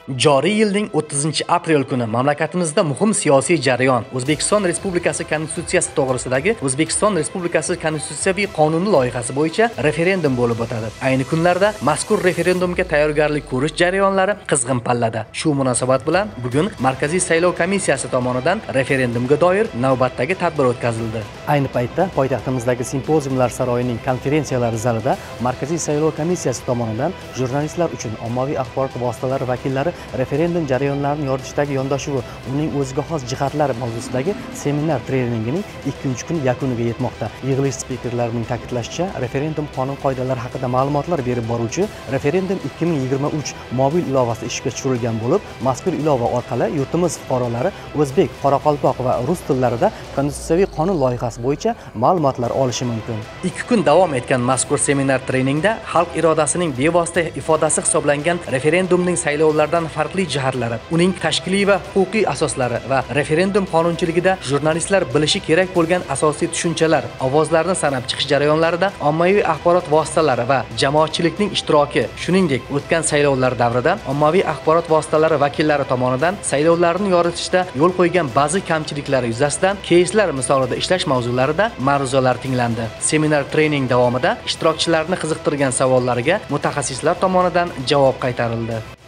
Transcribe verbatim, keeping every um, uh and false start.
Joriy yilning o'ttizinchi aprel kuni mamlakatimizda muhim siyosiy jarayon O'zbekiston Respublikasi Konstitutsiyasi to'g'risidagi O'zbekiston Respublikasi Konstitutsiyaviy qonuni loyihasi bo'yicha referendum bo'lib o'tadi. Ayni kunlarda mazkur referendumga tayyorgarlik ko'rish jarayonlari qizg'in pallada. Shu munosabat bilan bugun Markaziy saylov komissiyasi tomonidan referendumga doir navbatdagi tadbir o'tkazildi. Ayni paytda poytaxtimizdagi Simpoziumlar saroyining konferensiyalar zalida Markaziy saylov komissiyasi tomonidan jurnalistlar uchun ommaviy axborot vositalari vakillari referendum jarayonlarini yoritishdagi yondashuvi uning o'ziga xos jihatlari mavzusidagi seminar treningining ikkinchi kuni yakuniga yetmoqda. Yig'ilish spikerlarining ta'kidlashicha, referendum qonun qoidalari haqida ma'lumotlar berib boruvchi Referendum ikki ming yigirma uch mobil ilovasi ishga tushirilgan bo'lib, mazkur ilova orqali yurtimiz fuqarolari o'zbek, qoraqalpoq va rus tillarida konstitutsiyaviy qonun loyihasi bo'yicha ma'lumotlar olishi mumkin. ikki kun davom etgan mazkur seminar treningda xalq irodasining bevosita ifodasi hisoblangan referendumning saylovlardan farqli jihatlari, uning tashkiliy va huquqiy asoslari va referendum qonunchiligida jurnalistlar bilishi kerak bo'lgan asosiy tushunchalar, ovozlarni sanab chiqish jarayonlarida ommaviy axborot vositalari va jamoatchilikning ishtiroki, shuningdek, o'tgan saylovlar davrida ommaviy axborot vositalari vakillari tomonidan saylovlarni yoritishda yo'l qo'ygan ba'zi kamchiliklari yuzasidan keyslar misolida ishlash mavzularida ma'ruzalar tinglandi. Seminar trening davomida ishtirokchilarni qiziqtirgan savollariga mutaxassislar tomonidan javob qaytarildi.